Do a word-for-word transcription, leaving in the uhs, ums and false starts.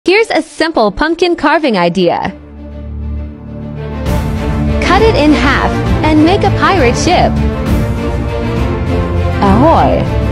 Here's a simple pumpkin carving idea. Cut it in half and make a pirate ship. Ahoy!